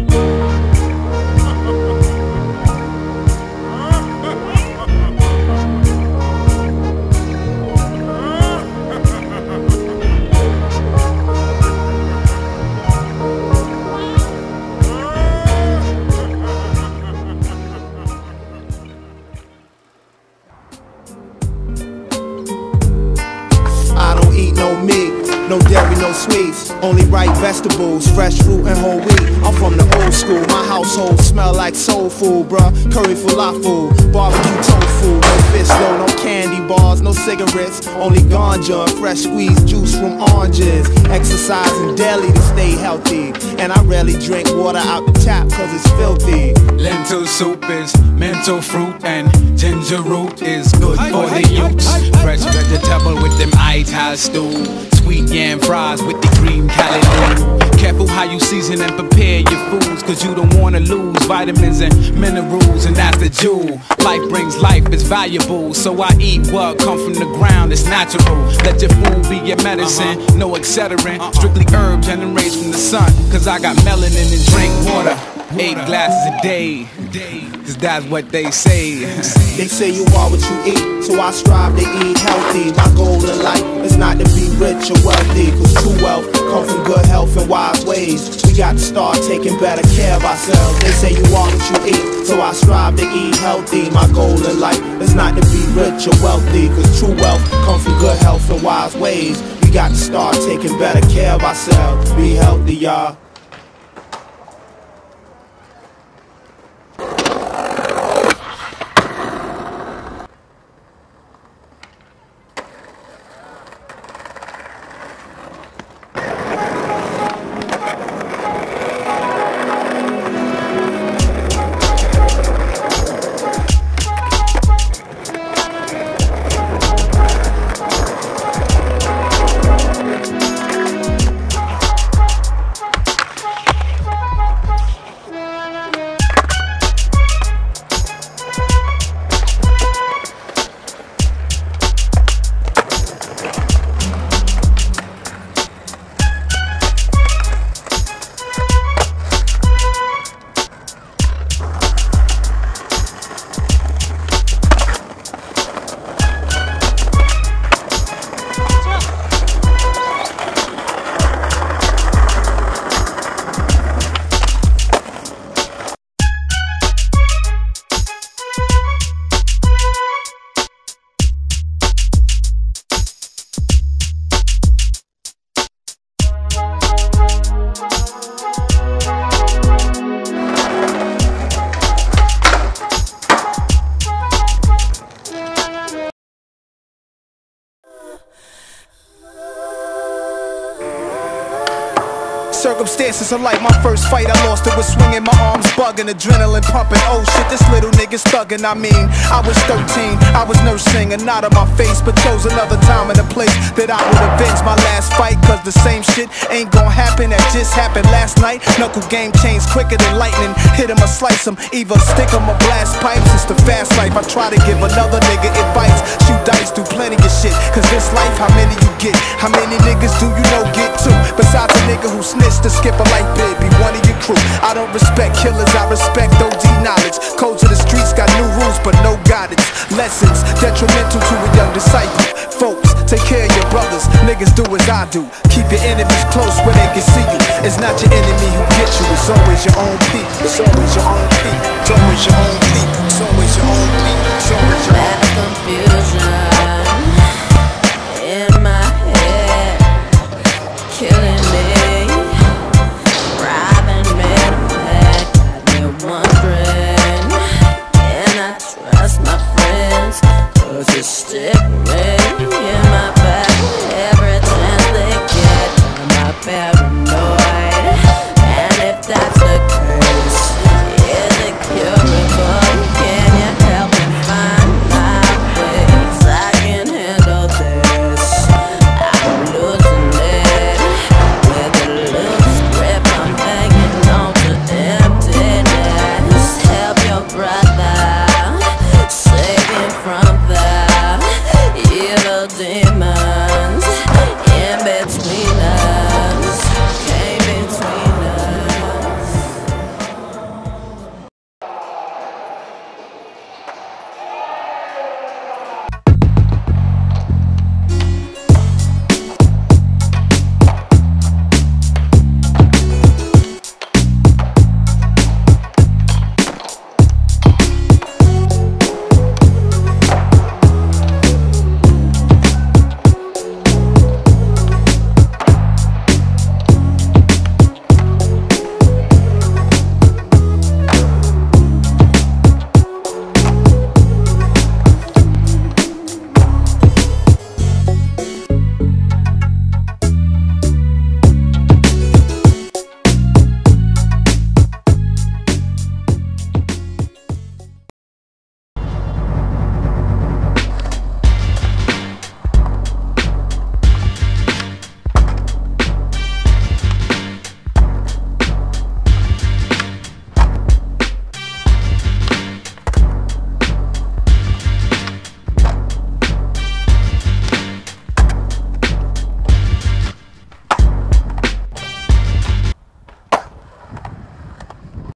No dairy, no sweets, only ripe vegetables, fresh fruit and whole wheat. I'm from the old school, my household smell like soul food, bruh. Curry falafel, barbecue tofu, no fish though, no candy bars, no cigarettes, only ganja, fresh squeezed juice from oranges. Exercising daily to stay healthy, and I rarely drink water out the tap cause it's filthy. Lentil soup is mental fruit, and ginger root is good for the youth. Fresh vegetable with them Ital stew, sweet yam fries with the green callaloo. Careful how you season and prepare your foods, cause you don't wanna lose vitamins and minerals, and that's the jewel. Life brings life, it's valuable, so I eat what come from the ground, it's natural. Let your food be your medicine, no accelerant. Strictly herb generates from the sun, cause I got melanin and drink water 8 glasses a day, cause that's what they say. They say you are what you eat, so I strive to eat healthy. My goal in life is not to be rich or wealthy, cause true wealth comes from good health and wise ways. We got to start taking better care of ourselves. They say you are what you eat, so I strive to eat healthy. My goal in life is not to be rich or wealthy, cause true wealth comes from good health and wise ways. We got to start taking better care of ourselves. Be healthy, y'all. Circumstances are like my first fight, I lost it with swinging, my arms bugging, adrenaline pumping. Oh shit, this little nigga's thugging. I mean, I was 13, I was nursing a knot on my face, but chose another time and a place that I would avenge my last fight. Cause the same shit ain't gon' happen that just happened last night. Knuckle game changed quicker than lightning. Hit him or slice him, either stick him or blast pipes. It's the fast life, I try to give another nigga advice. Shoot dice, do plenty of shit, cause this life, how many you get? How many niggas do you know get two? Besides a nigga who snitched to skip a life bid, be one of your crew. I don't respect killers, I respect OD knowledge. Codes of the streets got new rules but no guidance. Lessons detrimental to a young disciple. Folks, take care of your brothers, niggas do as I do. Keep your enemies close where they can see you. It's not your enemy who gets you, it's always your own people. It's always your own people. It's always your own people. It's always your own people. It's always your own people. Confusion in my head, killing me, robbing me to back. Got me wondering, can I trust my friends? Cause you stick me in my back every chance they get. Am I paranoid?